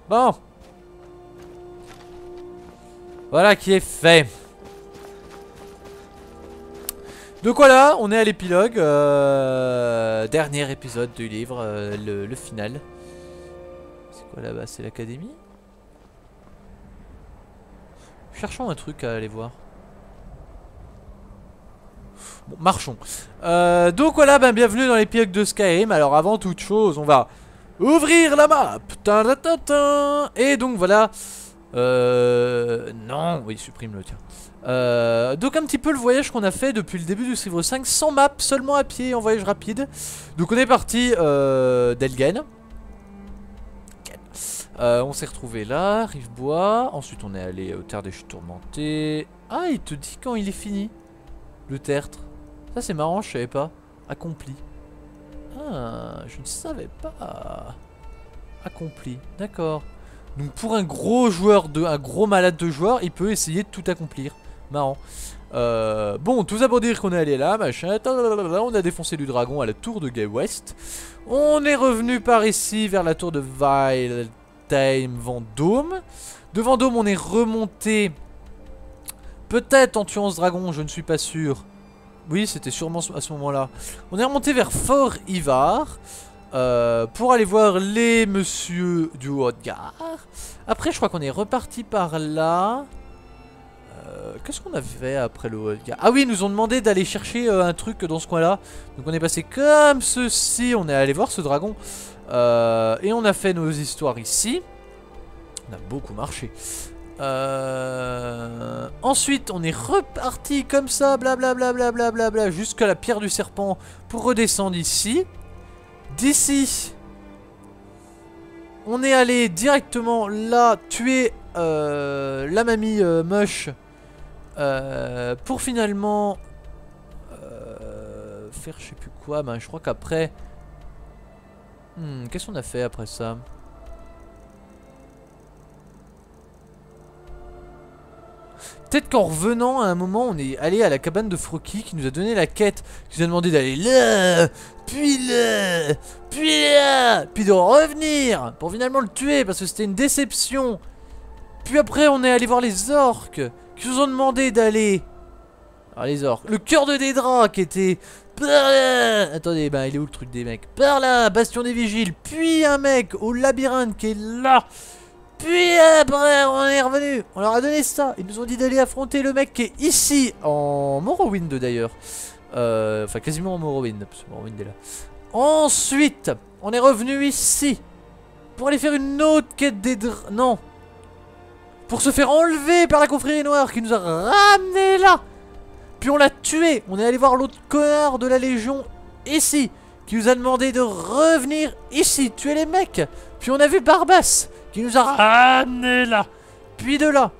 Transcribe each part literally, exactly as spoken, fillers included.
Bon. Voilà qui est fait. Donc voilà, on est à l'épilogue. Euh, dernier épisode du livre, euh, le, le final. C'est quoi là-bas? C'est l'académie? Cherchons un truc à aller voir. Bon, marchons. Euh, donc voilà, ben, bienvenue dans l'épilogue de Skyrim. Alors avant toute chose, on va ouvrir la map. Ta-da-ta-ta. Et donc voilà. Euh, non, oui, supprime le tien. Euh, donc un petit peu le voyage qu'on a fait depuis le début du livre cinq, sans map, seulement à pied, en voyage rapide. Donc on est parti euh, d'Elgen. Euh, on s'est retrouvé là, Rive-Bois. Ensuite on est allé aux Terres des Chutes Tourmentées. Ah, il te dit quand il est fini, le tertre. Ça c'est marrant, je savais pas. Accompli. Ah, je ne savais pas. Accompli, d'accord. Donc pour un gros joueur, de, un gros malade de joueur, il peut essayer de tout accomplir. Marrant. Euh, bon, tout ça pour dire qu'on est allé là, machin. On a défoncé du dragon à la tour de Gay West. On est revenu par ici vers la tour de Wildtime Vendôme. De Vendôme, on est remonté. Peut-être en tuant ce dragon, je ne suis pas sûr. Oui, c'était sûrement à ce moment-là. On est remonté vers Fort Ivar. Euh, pour aller voir les messieurs du Haut-de-Gare. Après je crois qu'on est reparti par là. euh, Qu'est-ce qu'on a fait après le Haut-de-Gare? Ah oui, ils nous ont demandé d'aller chercher euh, un truc dans ce coin là. Donc on est passé comme ceci. On est allé voir ce dragon euh, et on a fait nos histoires ici. On a beaucoup marché. euh... Ensuite on est reparti comme ça, blablabla, blablabla, bla, jusqu'à la pierre du serpent pour redescendre ici. D'ici, on est allé directement là tuer euh, la mamie euh, Mush euh, pour finalement euh, faire je sais plus quoi. Ben, je crois qu'après, hmm, qu'est-ce qu'on a fait après ça? Peut-être qu'en revenant à un moment on est allé à la cabane de Froki qui nous a donné la quête, qui nous a demandé d'aller là, puis là, puis là, puis de revenir pour finalement le tuer parce que c'était une déception. Puis après on est allé voir les orques qui nous ont demandé d'aller... Alors les orques, le cœur de Dédra qui était par là. Attendez, bah il est où le truc des mecs? Par là, bastion des vigiles, puis un mec au labyrinthe qui est là. Puis après on est revenu, on leur a donné ça. Ils nous ont dit d'aller affronter le mec qui est ici, en Morrowind d'ailleurs. euh, Enfin quasiment en Morrowind, parce que Morrowind est là. Ensuite on est revenu ici pour aller faire une autre quête des dr... Non, pour se faire enlever par la confrérie noire qui nous a ramené là. Puis on l'a tué. On est allé voir l'autre connard de la Légion ici, qui nous a demandé de revenir ici, tuer les mecs. Puis on a vu Barbas qui nous a ramené là. Puis de là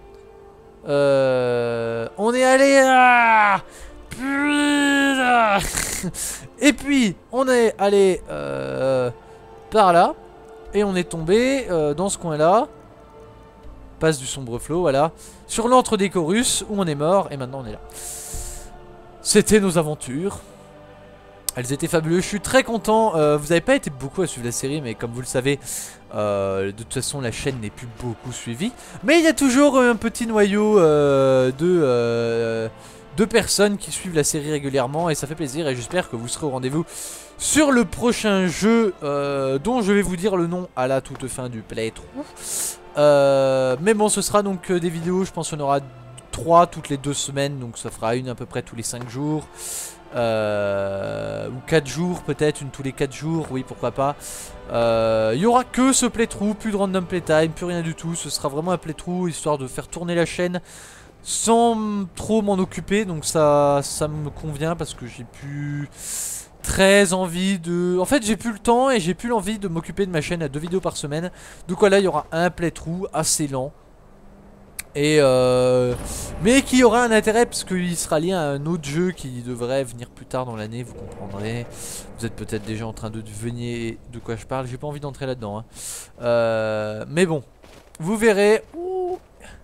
euh, on est allé là. Puis là. Et puis on est allé euh, par là. Et on est tombé euh, dans ce coin là. Passe du sombre flot, voilà. Sur l'antre des Chorus où on est mort. Et maintenant on est là. C'était nos aventures. Elles étaient fabuleuses, je suis très content. euh, Vous n'avez pas été beaucoup à suivre la série, mais comme vous le savez, euh, de toute façon la chaîne n'est plus beaucoup suivie. Mais il y a toujours un petit noyau euh, de, euh, de personnes qui suivent la série régulièrement. Et ça fait plaisir, et j'espère que vous serez au rendez-vous sur le prochain jeu euh, dont je vais vous dire le nom à la toute fin du playthrough. euh, Mais bon, ce sera donc des vidéos, je pense qu'on aura trois toutes les deux semaines. Donc ça fera une à peu près tous les cinq jours. Euh, ou quatre jours peut-être, une tous les quatre jours, oui pourquoi pas. Il euh, y aura que ce playthrough, plus de random playtime, plus rien du tout. Ce sera vraiment un playthrough histoire de faire tourner la chaîne sans trop m'en occuper. Donc ça, ça me convient parce que j'ai plus très envie de... En fait j'ai plus le temps et j'ai plus l'envie de m'occuper de ma chaîne à deux vidéos par semaine. Donc voilà, il y aura un playthrough assez lent. Et euh, mais qui aura un intérêt parce qu'il sera lié à un autre jeu qui devrait venir plus tard dans l'année, vous comprendrez. Vous êtes peut-être déjà en train de deviner de quoi je parle, j'ai pas envie d'entrer là-dedans hein. euh, Mais bon, vous verrez. Ouh.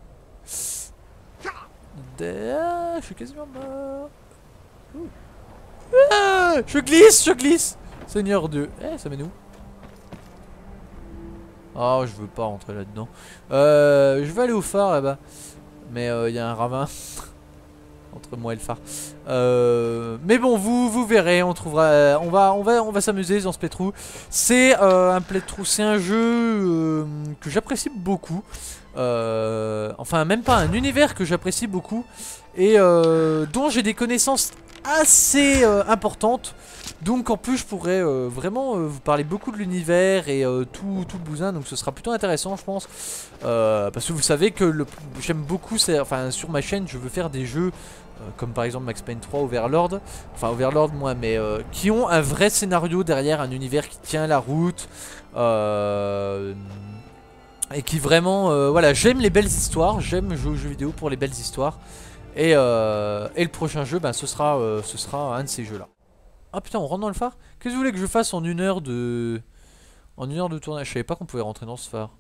Ah, je suis quasiment mort. Ouh. Ah, je glisse, je glisse. Seigneur Dieu, eh ça mène où? Oh, je veux pas rentrer là-dedans. Euh, je vais aller au phare là-bas. Mais il euh, y a un ravin entre moi et le phare. Euh, mais bon, vous vous verrez, on trouvera, on va, on va, on va s'amuser dans ce playthrough. C'est euh, un playthrough, c'est un jeu euh, que j'apprécie beaucoup. Euh, enfin, même pas un univers que j'apprécie beaucoup et euh, dont j'ai des connaissances assez euh, importantes. Donc en plus je pourrais euh, vraiment euh, vous parler beaucoup de l'univers et euh, tout, tout le bousin. Donc ce sera plutôt intéressant je pense, euh, parce que vous savez que j'aime beaucoup, enfin sur ma chaîne je veux faire des jeux euh, comme par exemple Max Payne trois, Overlord. Enfin Overlord moi, mais euh, qui ont un vrai scénario derrière, un univers qui tient la route, euh, et qui vraiment, euh, voilà, j'aime les belles histoires. J'aime jouer aux jeux vidéo pour les belles histoires. Et, euh, et le prochain jeu, ben, ce, sera, euh, ce sera un de ces jeux là. Ah putain, on rentre dans le phare. Qu'est-ce que vous voulez que je fasse en une heure de... En une heure de tournage? Je savais pas qu'on pouvait rentrer dans ce phare.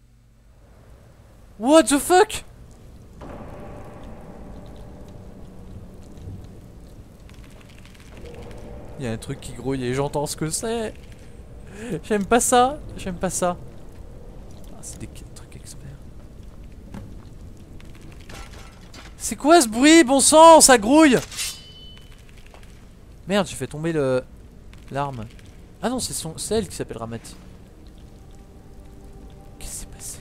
What the fuck? Il y a un truc qui grouille et j'entends ce que c'est. J'aime pas ça. J'aime pas ça. Ah, c'est des trucs experts. C'est quoi ce bruit? Bon sang, ça grouille. Merde, j'ai fait tomber le... l'arme. Ah non, c'est son... elle qui s'appelle Ramati. Qu'est-ce qui s'est passé?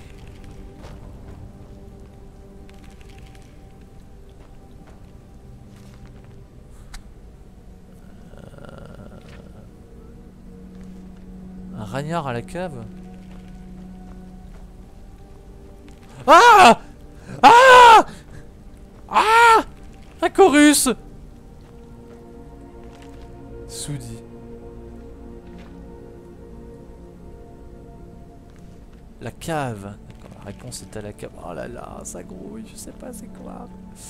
euh... Un ragnard à la cave. Ah! Ah! Ah! Un chorus! Soudi. La cave. D'accord, la réponse est à la cave. Oh là là, ça grouille, je sais pas c'est quoi.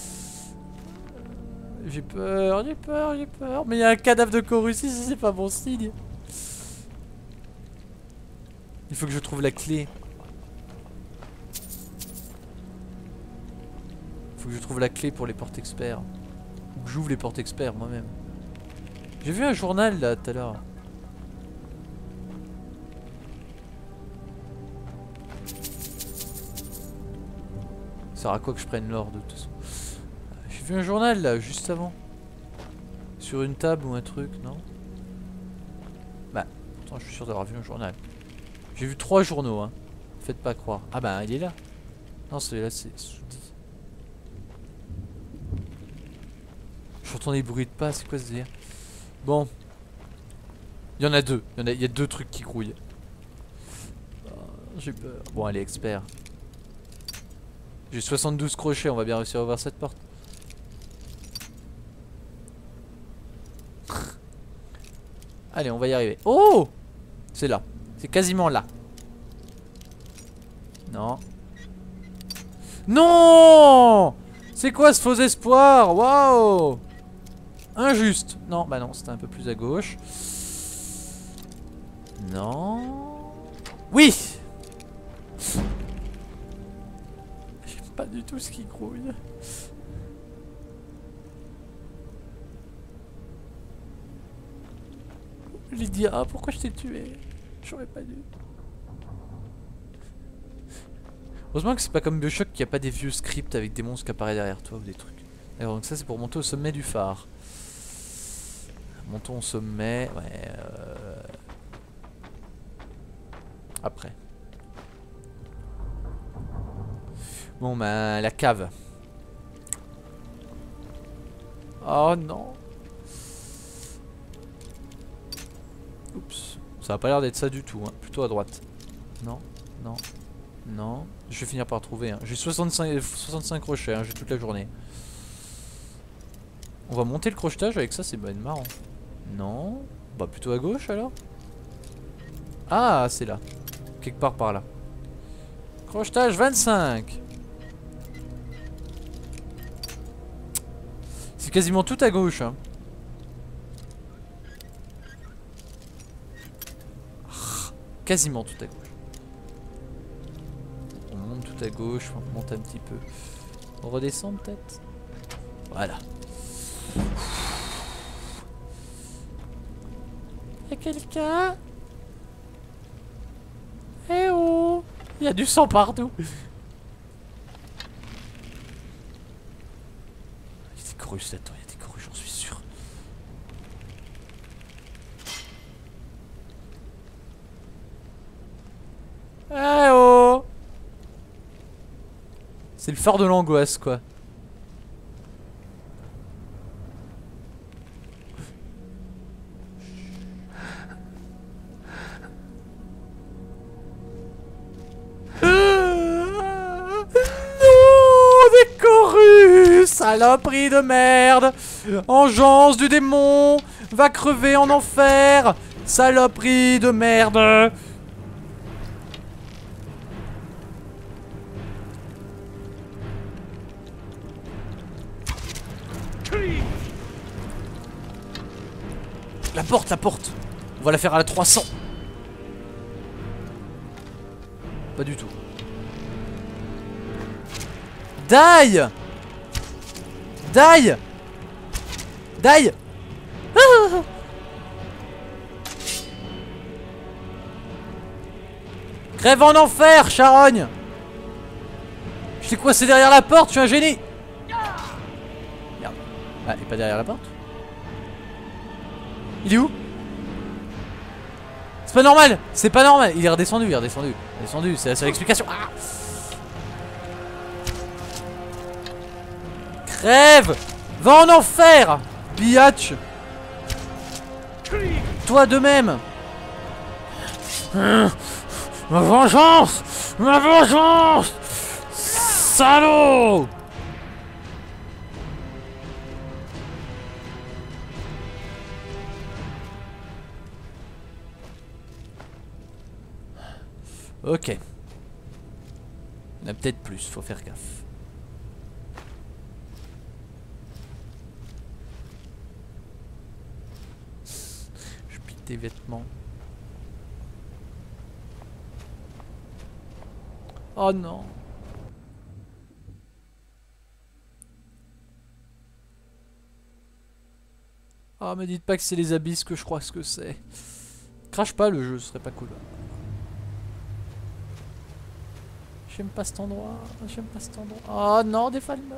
J'ai peur, j'ai peur, j'ai peur. Mais il y a un cadavre de chorus ici, c'est pas bon signe. Il faut que je trouve la clé. Il faut que je trouve la clé pour les portes experts. Ou que j'ouvre les portes experts moi-même. J'ai vu un journal là tout à l'heure. Ça sert à quoi que je prenne l'or de toute façon? J'ai vu un journal là juste avant. Sur une table ou un truc, non? Bah, pourtant je suis sûr d'avoir vu un journal. J'ai vu trois journaux, hein. Faites pas croire. Ah bah il est là. Non, celui-là c'est Soudi. J'entends des bruits de pas, c'est quoi ce délire? Bon. Il y en a deux. Il y, en a, il y a deux trucs qui grouillent. Oh, j'ai peur. Bon, allez, expert. J'ai soixante-douze crochets, on va bien réussir à ouvrir cette porte. Allez, on va y arriver. Oh! C'est là. C'est quasiment là. Non. Non! C'est quoi ce faux espoir? Waouh! Injuste. Non, bah non, c'était un peu plus à gauche. Non. Oui! J'aime pas du tout ce qui grouille. Lydia, pourquoi je t'ai tué? J'aurais pas dû. Heureusement que c'est pas comme Bioshock qu'il n'y a pas des vieux scripts avec des monstres qui apparaissent derrière toi ou des trucs. Alors donc ça c'est pour monter au sommet du phare. Montons au sommet, ouais. Euh... Après. Bon bah la cave. Oh non. Oups. Ça a pas l'air d'être ça du tout, hein. Plutôt à droite. Non, non, non. Je vais finir par trouver. Hein. J'ai soixante-cinq, soixante-cinq crochets, hein. J'ai toute la journée. On va monter le crochetage avec ça, c'est ben marrant. Non. Bah plutôt à gauche alors. Ah, c'est là. Quelque part par là. Crochetage vingt-cinq. C'est quasiment tout à gauche. Hein. Quasiment tout à gauche. On monte tout à gauche, on monte un petit peu. On redescend peut-être. Voilà. Y'a quelqu'un? Eh oh! Il y a du sang partout. Il y a des Chorus là-dedans, il y a des Chorus, j'en suis sûr. Eh oh! C'est le phare de l'angoisse quoi. Saloperie de merde! Engeance du démon! Va crever en enfer! Saloperie de merde! La porte, la porte! On va la faire à la trois cents! Pas du tout. Die! Die! Die! Ah! Crève en enfer, charogne! Je t'ai coincé derrière la porte, je suis un génie! Merde. Ah, il est pas derrière la porte? Il est où? C'est pas normal! C'est pas normal! Il est redescendu, il est redescendu. Il est redescendu, c'est la seule explication. Ah! Crève! Va en enfer! Biatch! Toi de même! Ma vengeance! Ma vengeance! Salaud! Ok. Il y en a peut-être plus, faut faire gaffe. Je pique tes vêtements. Oh non. Ah, oh, me dites pas que c'est les abysses que je crois ce que c'est. Crache pas le jeu, ce serait pas cool. J'aime pas cet endroit, j'aime pas cet endroit. Oh non, des falmeurs.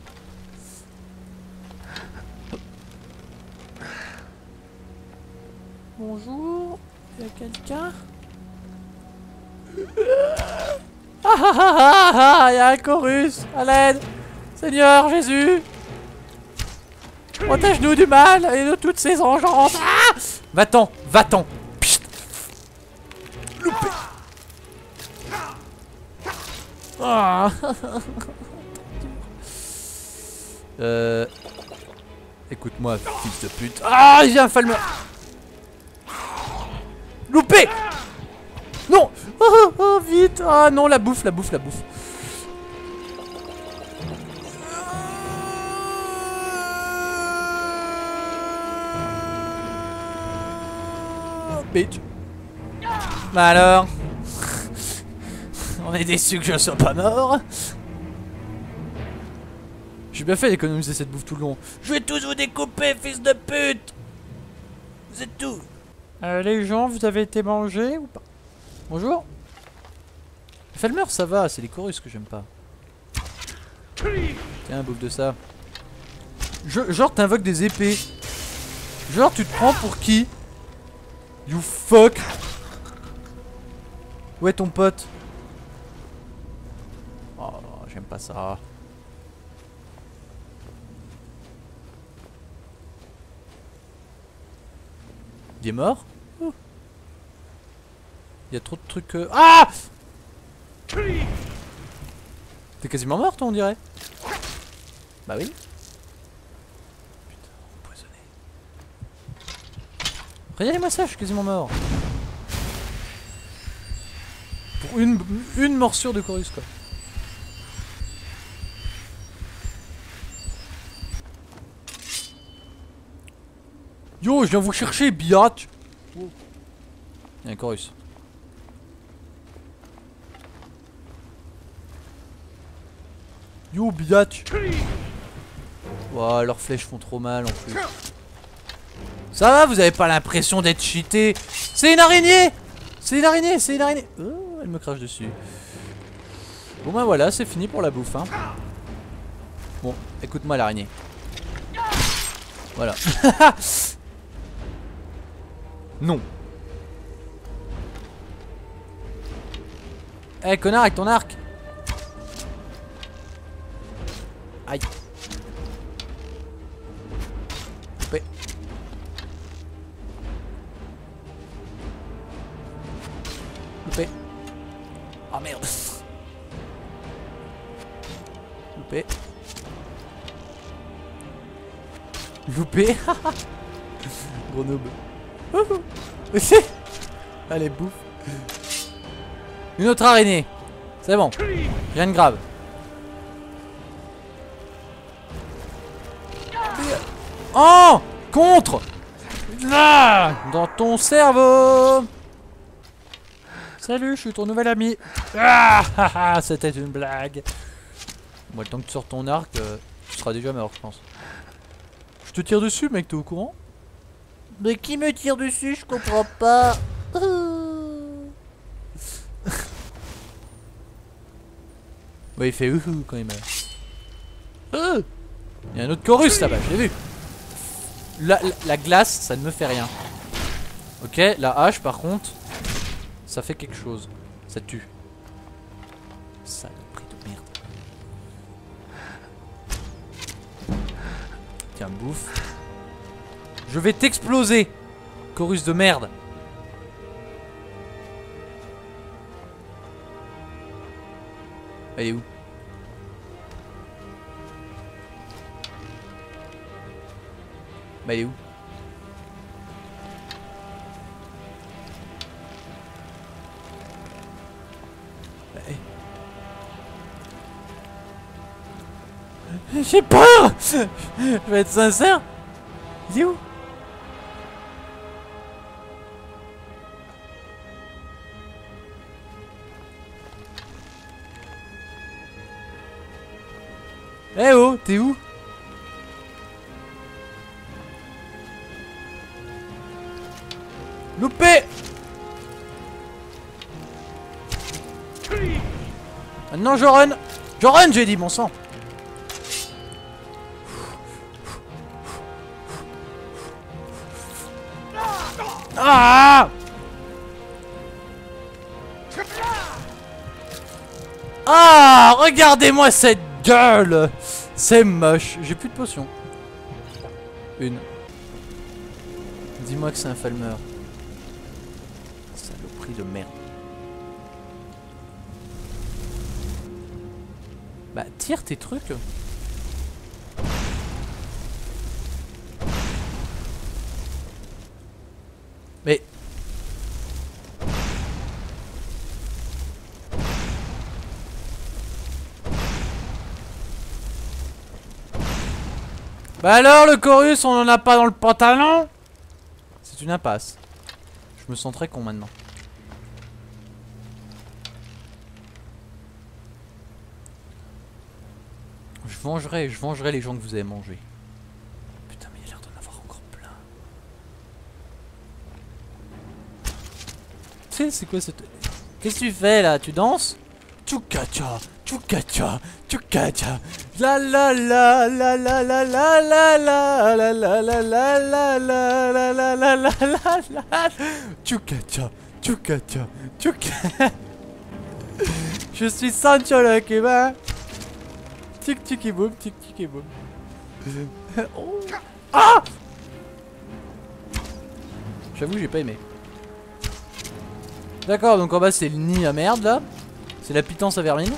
Bonjour, il y a quelqu'un? Ah ah ah ah ah, il y a un chorus, à l'aide. Seigneur Jésus, protège-nous du mal et de toutes ces engences. Ah, va-t'en, va-t'en. Loupé. Ah. euh... Écoute-moi, fils de pute. Ah, il vient un falmer. Loupé. Non. Oh, oh, vite. Ah non, la bouffe, la bouffe, la bouffe. Oh, bitch. Bah alors. On est déçu que je sois pas mort. J'ai bien fait d'économiser cette bouffe tout le long. Je vais tous vous découper, fils de pute. Vous êtes tout. Euh, les gens, vous avez été mangés ou pas? Bonjour. Les Falmer, ça va, c'est les chorus que j'aime pas. Tiens, bouffe de ça. Je, genre, t'invoques des épées. Genre, tu te prends pour qui? You fuck. Où est ton pote? Oh, j'aime pas ça. Il est mort? Oh. Il y a trop de trucs que... Ah! T'es quasiment mort toi on dirait. Bah oui. Putain, empoisonné. Regardez-moi ça, je suis quasiment mort. Pour une, une morsure de chorus quoi. Yo, je viens vous chercher, biatch. Oh. Il y a un chorus. Yo, biatch. Wow, leurs flèches font trop mal en plus. Ça va, vous avez pas l'impression d'être cheaté? C'est une araignée. C'est une araignée, c'est une araignée. Oh, elle me crache dessus. Bon bah voilà, c'est fini pour la bouffe hein. Bon, écoute-moi l'araignée. Voilà. Non. Eh hey, connard avec ton arc. Aïe. Loupé. Loupé. Oh merde. Loupé. Loupé. Gros noob. Allez bouffe. Une autre araignée. C'est bon. Rien de grave. Oh, contre. Là, dans ton cerveau. Salut, je suis ton nouvel ami. Ah, c'était une blague. Moi, le temps que tu sors ton arc, euh, tu seras déjà mort, je pense. Je te tire dessus, mec, t'es au courant? Mais qui me tire dessus? Je comprends pas. Ouais, il fait ouhou quand il meurt. Euh il y a un autre chorus là-bas, je l'ai vu. La, la, la glace, ça ne me fait rien. Ok, la hache par contre, ça fait quelque chose. Ça tue. Saloperie de merde. Tiens, bouffe. Je vais t'exploser, chorus de merde. Elle est où? Bah elle est où? Bah, hey. J'ai peur. Je vais être sincère. Il est où? Eh oh, t'es où? Loupé. Maintenant je run. Je run, j'ai dit, bon sang. Ah! Ah! Regardez-moi cette gueule! C'est moche. J'ai plus de potions. Une. Dis-moi que c'est un Falmer. Saloperie de merde. Bah, tire tes trucs. Mais... Bah alors le chorus, on en a pas dans le pantalon? C'est une impasse. Je me sens très con maintenant. Je vengerai, je vengerai les gens que vous avez mangés. Putain mais il a l'air d'en avoir encore plein. Tu sais c'est quoi cette... Qu'est-ce que tu fais là? Tu danses? Tchoukacha, tchoukacha, tchoukacha. La la la la la la la la la la la la la la la la la la la la. Tchoukacha, tchoukacha, tchoukacha. Je suis Sancho le Cubain. Tic tic et boum, tic tic et boum. Oh. Ah! J'avoue j'ai pas aimé. D'accord, donc en bas c'est le nid à merde là. C'est la pitance à vermine.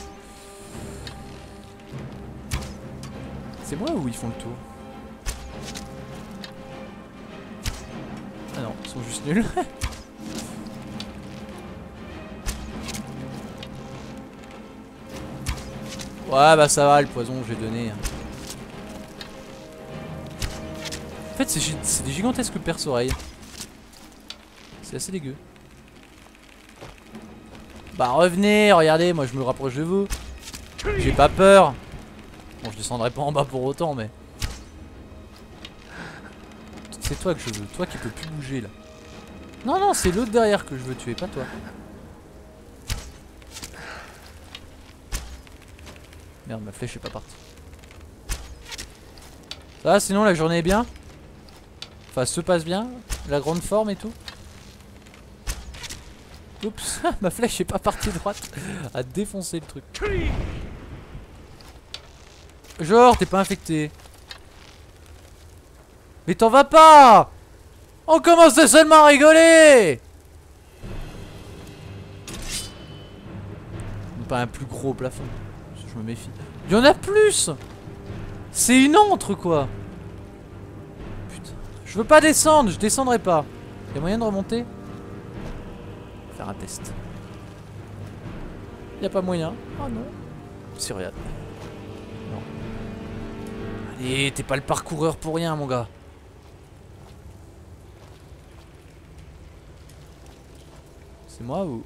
C'est moi ou ils font le tour? Ah non, ils sont juste nuls. Ouais bah ça va, le poison j'ai donné. En fait c'est des gigantesques perce-oreilles. C'est assez dégueu. Bah revenez, regardez, moi je me rapproche de vous. J'ai pas peur. Bon je descendrai pas en bas pour autant mais... C'est toi que je veux, toi qui peux plus bouger là. Non non c'est l'autre derrière que je veux tuer, pas toi. Merde, ma flèche est pas partie. Ça va, sinon la journée est bien. Enfin, se passe bien. La grande forme et tout. Oups, ma flèche est pas partie droite. À défoncer le truc. Genre, t'es pas infecté. Mais t'en vas pas. On commence seulement à rigoler. Pas un plus gros plafond. Je me méfie. Il y en a plus. C'est une antre quoi. Putain. Je veux pas descendre, je descendrai pas. Y'a moyen de remonter? Faire un test. Y'a pas moyen. Oh non. Si regarde. Non. Allez, t'es pas le parcoureur pour rien mon gars. C'est moi ou...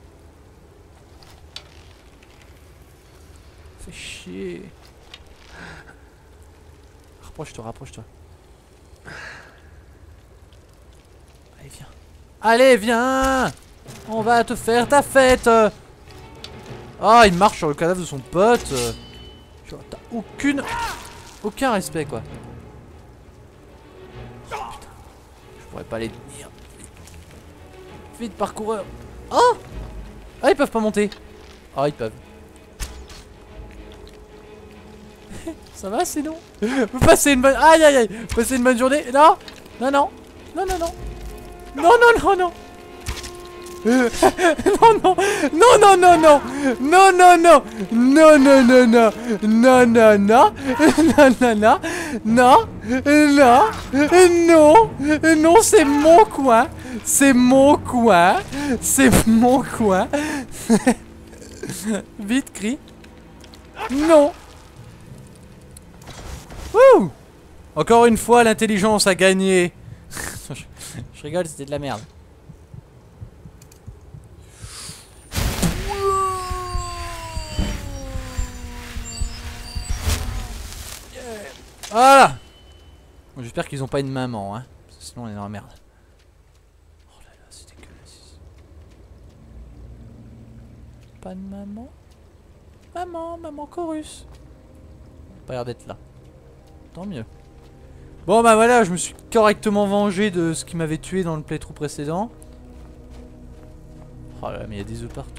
Fais chier. Rapproche-toi, rapproche-toi. Allez, viens. Allez, viens. On va te faire ta fête. Ah, il marche sur le cadavre de son pote. T'as aucune... Aucun respect, quoi. Putain. Je pourrais pas les tenir. Vite, parcoureur. Oh. Ah, ils peuvent pas monter. Ah, ils peuvent. Ça va sinon? Vous passez une bonne... Aïe aïe aïe. Vous passez une bonne journée? Non. Non non. Non non non. Non non non non. Non non. Non non non non. Non non non. Non non non non. Non non non. Non non non. Non. Non. Non. Non c'est mon coin. C'est mon coin. C'est mon coin. Vite crie. Non. Wouh! Encore une fois, l'intelligence a gagné. je, je rigole, c'était de la merde. Voilà! Bon, j'espère qu'ils ont pas une maman, hein. Sinon on est dans la merde. Oh là là, c'est dégueulasse. Pas de maman? Maman, maman chorus. Pas l'air d'être là. Tant mieux. Bon bah voilà, je me suis correctement vengé de ce qui m'avait tué dans le playthrough précédent. Oh là là, mais il y a des œufs partout.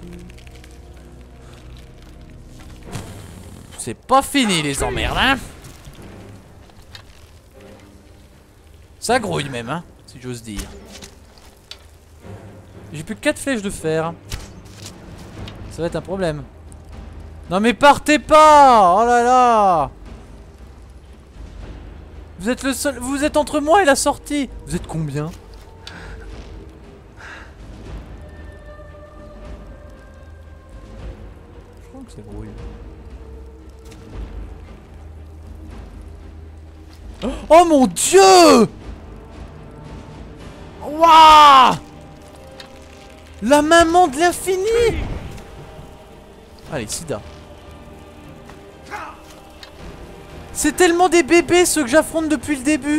C'est pas fini les emmerdes, hein. Ça grouille même, hein, si j'ose dire. J'ai plus que quatre flèches de fer. Ça va être un problème. Non mais partez pas. Oh là là. Vous êtes le seul... Vous êtes entre moi et la sortie. Vous êtes combien? Je crois que c'est brouillé. Oh mon dieu! Waouh! La maman de l'infini! Allez, Sida. C'est tellement des bébés ceux que j'affronte depuis le début.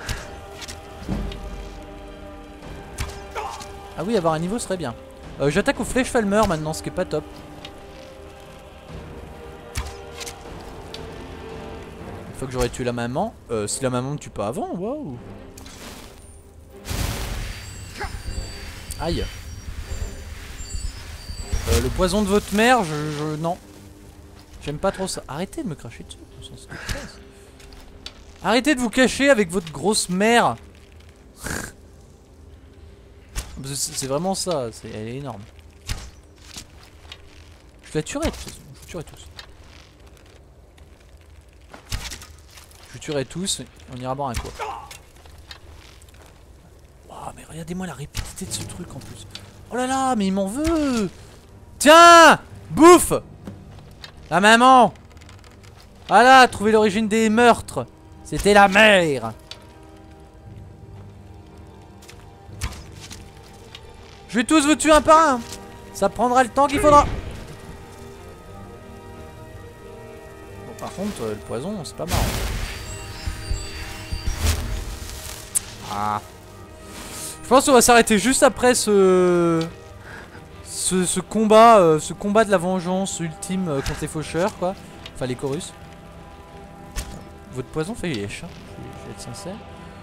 Ah oui, avoir un niveau serait bien. euh, J'attaque au flèche Falmer maintenant, ce qui est pas top. Une fois que j'aurais tué la maman. euh, Si la maman ne tue pas avant, waouh. Aïe. euh, Le poison de votre mère, je... je non. J'aime pas trop ça. Arrêtez de me cracher dessus. Arrêtez de vous cacher avec votre grosse mère. C'est vraiment ça. Elle est énorme. Je la tuerai de toute façon. Je vous tuerai tous. Je vous tuerai tous. Et on ira boire un coup. Wow, mais regardez-moi la rapidité de ce truc en plus. Oh là là, mais il m'en veut. Tiens, bouffe. La maman. Voilà, trouver l'origine des meurtres. C'était la mère. Je vais tous vous tuer un par un. Ça prendra le temps qu'il faudra. Bon, par contre, le poison, c'est pas marrant. Ah. Je pense qu'on va s'arrêter juste après ce... Ce, ce combat, euh, ce combat de la vengeance ultime euh, contre les faucheurs, quoi. Enfin, Enfin les chorus. Votre poison fait lèche, hein. Je vais être sincère.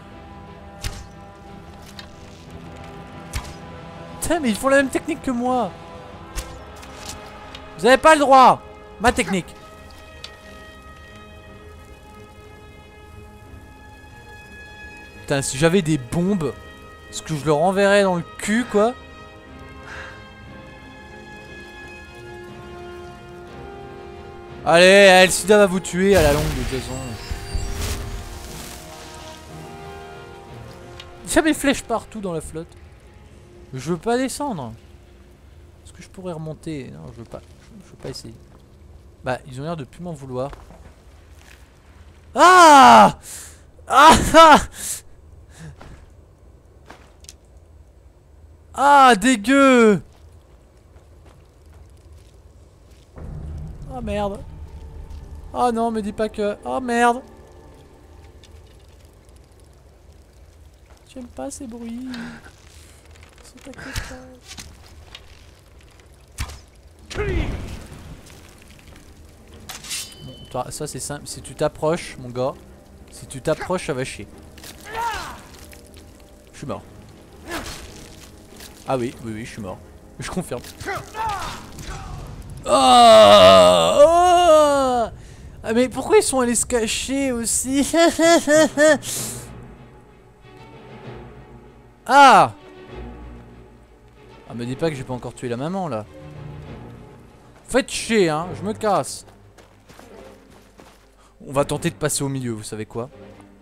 Putain, mais ils font la même technique que moi. Vous avez pas le droit. Ma technique. Putain, si j'avais des bombes, est-ce que je leur enverrais dans le cul, quoi? Allez, Elsida va vous tuer à la longue, de toute façon. Il y a des flèches partout dans la flotte. Je veux pas descendre. Est-ce que je pourrais remonter? Non, je veux pas. Je, je veux pas essayer. Bah, ils ont l'air de plus m'en vouloir. Ah Ah Ah Ah, dégueu. Oh merde. Oh non, me dis pas que... Oh merde. J'aime pas ces bruits. C'est pas que ça. Bon, toi, ça c'est simple. Si tu t'approches, mon gars. Si tu t'approches, ça va chier. Je suis mort. Ah oui, oui, oui, je suis mort. Je confirme. Oh, oh ah mais pourquoi ils sont allés se cacher aussi? Ah Ah, me dis pas que j'ai pas encore tué la maman là. Faites chier, hein, je me casse. On va tenter de passer au milieu, vous savez quoi?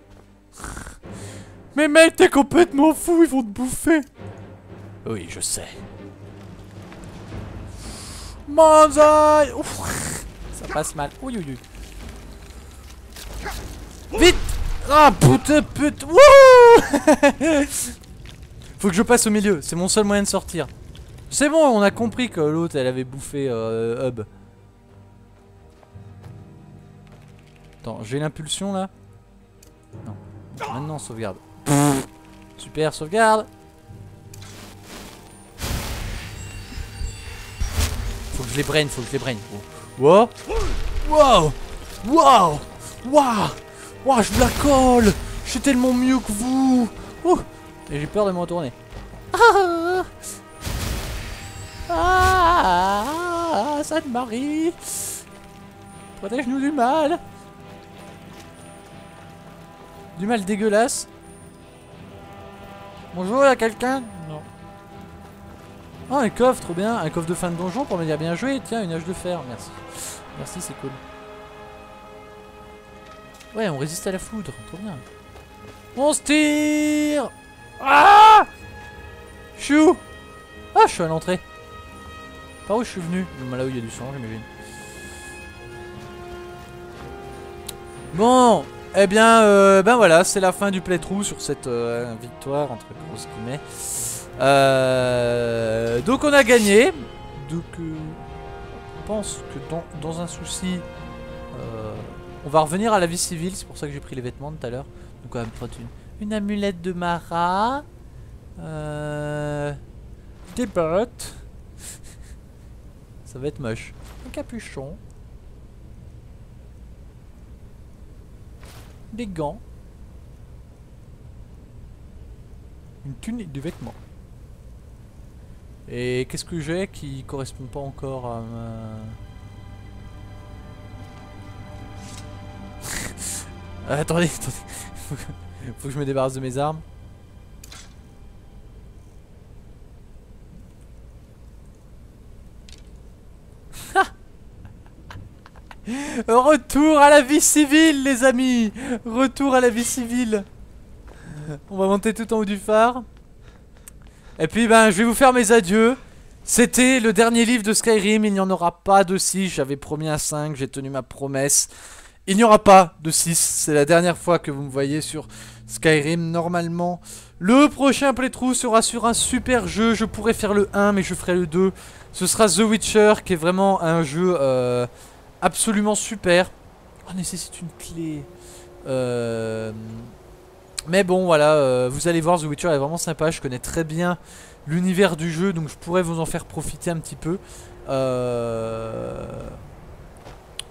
Mais mec, t'es complètement fou, ils vont te bouffer. Oui, je sais. Manzai. Ouf, ça passe mal. Oui, oui, oui. Vite. Ah, putain, putain. Wouh. Faut que je passe au milieu, c'est mon seul moyen de sortir. C'est bon, on a compris que l'autre, elle avait bouffé euh, Hub. Attends, j'ai l'impulsion là? Non. Maintenant, sauvegarde. Pff, super, sauvegarde. Faut que je les brain, faut que je les brain. Wow. Wow. Wow. Wow. Wow, je vous la colle. Je suis tellement mieux que vous. Ouh. Et j'ai peur de me retourner. Ah, ah, Sainte-Marie, protège-nous du mal. Du mal dégueulasse. Bonjour, là quelqu'un? Non. Oh, un coffre, trop bien. Un coffre de fin de donjon pour me dire bien joué. Tiens, une hache de fer, merci. Merci, c'est cool. Ouais, on résiste à la foudre, trop bien. On se tire. Ah! Chou! Ah, je suis à l'entrée. Par où je suis venu? Là où il y a du sang, j'imagine. Bon, eh bien, euh, ben voilà, c'est la fin du playthrough sur cette euh, victoire entre grosses guillemets. Euh, donc on a gagné. Donc, euh, je pense que dans, dans un souci, euh, on va revenir à la vie civile. C'est pour ça que j'ai pris les vêtements tout à l'heure. Donc on va me prendre une. Une amulette de Mara. Euh, des bottes. Ça va être moche. Un capuchon. Des gants. Une tunique de vêtements. Et qu'est-ce que j'ai qui correspond pas encore à ma... euh, attendez, attendez. Faut que je me débarrasse de mes armes. Retour à la vie civile, les amis. Retour à la vie civile. On va monter tout en haut du phare. Et puis ben je vais vous faire mes adieux. C'était le dernier livre de Skyrim. Il n'y en aura pas de six. J'avais promis un cinq, j'ai tenu ma promesse. Il n'y aura pas de six. C'est la dernière fois que vous me voyez sur Skyrim. Normalement le prochain playthrough sera sur un super jeu. Je pourrais faire le un mais je ferai le deux. Ce sera The Witcher, qui est vraiment un jeu euh, absolument super. Oh, nécessite une clé. Euh... Mais bon voilà, euh, vous allez voir, The Witcher est vraiment sympa. Je connais très bien l'univers du jeu, donc je pourrais vous en faire profiter un petit peu. Euh...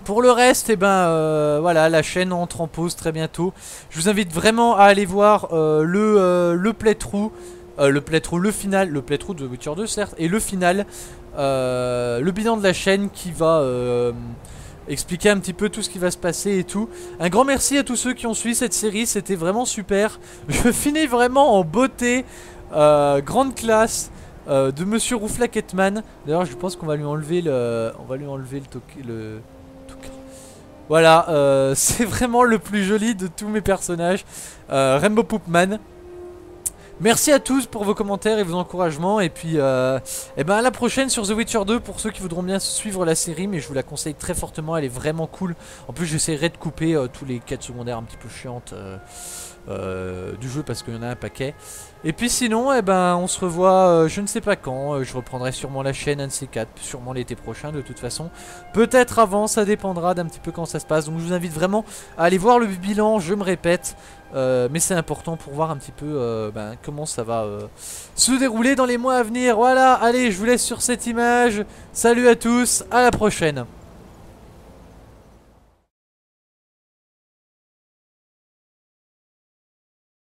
Pour le reste, eh ben, euh, voilà, la chaîne entre en pause très bientôt. Je vous invite vraiment à aller voir euh, le, euh, le playthrough, euh, le playthrough, le final, le playthrough de Witcher deux certes, et le final, euh, le bilan de la chaîne qui va euh, expliquer un petit peu tout ce qui va se passer et tout. Un grand merci à tous ceux qui ont suivi cette série, c'était vraiment super. Je finis vraiment en beauté, euh, grande classe. Euh, de Monsieur Rouflac Hetman. D'ailleurs je pense qu'on va lui enlever le, on va lui enlever le token, le voilà, euh, c'est vraiment le plus joli de tous mes personnages. euh, Rainbow Poopman. Merci à tous pour vos commentaires et vos encouragements. Et puis euh, et ben à la prochaine sur The Witcher deux pour ceux qui voudront bien suivre la série. Mais je vous la conseille très fortement, elle est vraiment cool. En plus j'essaierai de couper euh, tous les quêtes secondaires un petit peu chiantes euh, euh, du jeu, parce qu'il y en a un paquet. Et puis sinon, eh ben, on se revoit euh, je ne sais pas quand. euh, Je reprendrai sûrement la chaîne un de ces quatre, sûrement l'été prochain de toute façon. Peut-être avant, ça dépendra d'un petit peu quand ça se passe. Donc je vous invite vraiment à aller voir le bilan, je me répète. Euh, mais c'est important pour voir un petit peu euh, ben, comment ça va euh, se dérouler dans les mois à venir. Voilà, allez, je vous laisse sur cette image. Salut à tous, à la prochaine.